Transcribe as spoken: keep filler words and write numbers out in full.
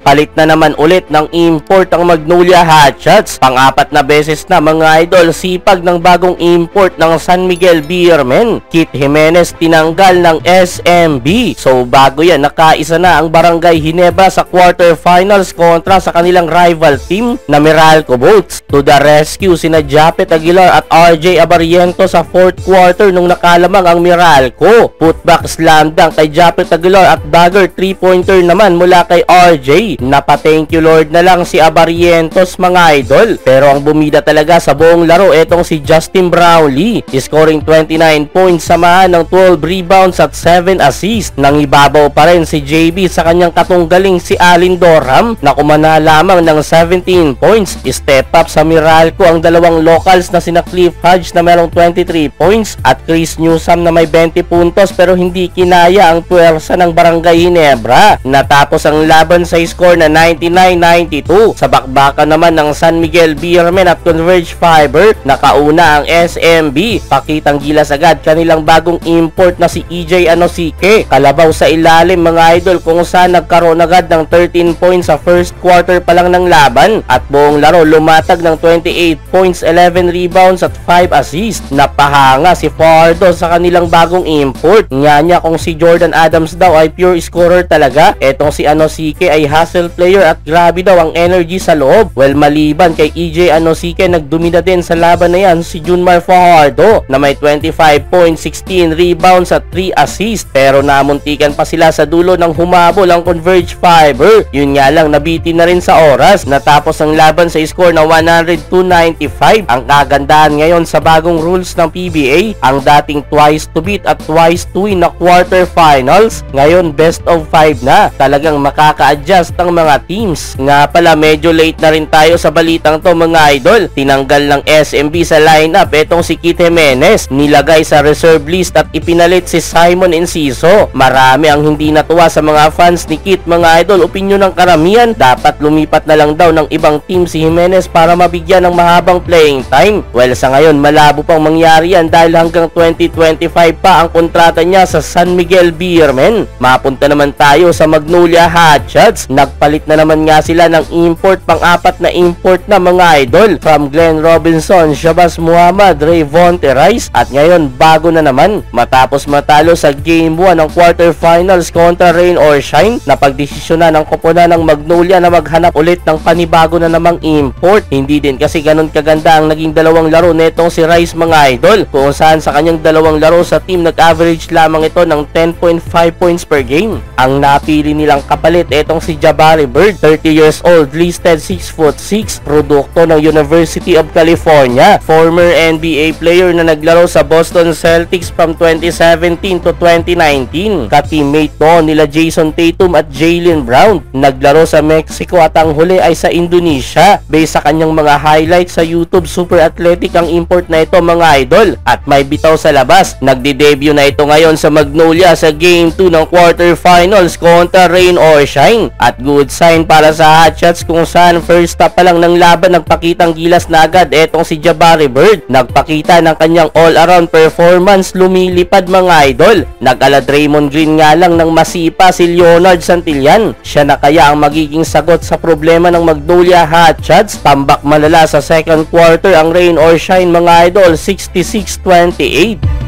Palit na naman ulit ng import ang Magnolia Hotshots. Pang-apat na beses na mga idol, sipag ng bagong import ng San Miguel Beermen. Kit Jimenez tinanggal ng S M B. So bago yan, nakaisa na ang Barangay Ginebra sa quarterfinals kontra sa kanilang rival team na Meralco Boats. To the rescue sina Japet Aguilar at R J Abariento sa fourth quarter nung nakalamang ang Meralco. Putback slam dunk kay Japet Aguilar at dagger three pointer naman mula kay R J. Napa-thank you Lord na lang si Abarientos mga idol. Pero ang bumida talaga sa buong laro etong si Justin Brownlee, scoring twenty-nine points samahan ng twelve rebounds at seven assists. Nang ibabaw pa rin si J B sa kanyang katunggaling si Alin Dorham na kumana lamang ng seventeen points. Step up sa Meralco ang dalawang locals na sina Cliff Hodge na merong twenty-three points at Chris Newsome na may twenty puntos pero hindi kinaya ang puwersa ng Barangay Ginebra. Natapos ang laban sa score na ninety-nine ninety-two. Sa bakbakan naman ng San Miguel Beermen at Converge Fiber, nakauna ang S M B. Pakitang gilas agad kanilang bagong import na si E J Anosike. Kalabaw sa ilalim mga idol kung saan nagkaroon agad ng thirteen points sa first quarter pa lang ng laban at buong laro lumatag ng twenty-eight points, eleven rebounds at five assists. Napahanga si Fardo sa kanilang bagong import. Nyanya kung si Jordan Adams daw ay pure scorer talaga, etong si Anosike ay hustle player at grabe daw ang energy sa loob. Well, maliban kay E J Anosike, nagdumina din sa laban na yan si Junmar Fajardo na may twenty-five points, sixteen rebounds at three assists. Pero namuntikan pa sila sa dulo ng humabol ang Converge Fiber. Yun nga lang, nabitin na rin sa oras. Natapos ang laban sa score na one oh two ninety-five. Ang kagandahan ngayon sa bagong rules ng P B A, ang dating twice to beat at twice to win na quarterfinals, ngayon best of five na. Talagang makaka-adjust ang mga teams. Nga pala, medyo late na rin tayo sa balitang to mga idol. Tinanggal ng S M B sa lineup etong si Kit Jimenez, nilagay sa reserve list at ipinalit si Simon Enciso. Marami ang hindi natuwa sa mga fans ni Kit mga idol. Opinyon ng karamihan, dapat lumipat na lang daw ng ibang team si Jimenez para mabigyan ng mahabang playing time. Well, sa ngayon malabo pang mangyari yan dahil hanggang twenty twenty-five pa ang kontrata niya sa San Miguel Beermen. Mapunta naman tayo sa Magnolia Hotshots. Nagpalit na naman nga sila ng import, pang-apat na import na mga idol, from Glenn Robinson, Shabazz Muhammad, Rayvonte Rice, at ngayon bago na naman matapos matalo sa game one ng quarterfinals kontra Rain or Shine, napagdesisyonan ng koponan ng Magnolia na maghanap ulit ng panibago na namang import. Hindi din kasi ganun kaganda ang naging dalawang laro netong si Rice mga idol, kung saan sa kanyang dalawang laro sa team nag-average lamang ito ng ten point five points per game. Ang napili nilang kapalit etong si Jabari Bird, thirty years old, listed six foot six, produkto ng University of California, former N B A player na naglaro sa Boston Celtics from twenty seventeen to twenty nineteen. Ka-teammate noon nila Jason Tatum at Jaylen Brown. Naglaro sa Mexico at ang huli ay sa Indonesia. Based sa kanyang mga highlights sa YouTube, super athletic ang import na ito mga idol at may bitaw sa labas. Nagde-debut na ito ngayon sa Magnolia sa game two ng quarterfinals kontra Rain or Shine, at good sign para sa Hotshots kung saan first stop pa lang ng laban nagpakitang gilas na agad etong si Jabari Bird. Nagpakita ng kanyang all-around performance, lumilipad mga idol. Nag-ala Draymond Green nga lang ng masipa si Leonard Santillan. Siya na kaya ang magiging sagot sa problema ng Magnolia Hotshots. Tambak malala sa second quarter ang Rain or Shine mga idol, sixty-six twenty-eight.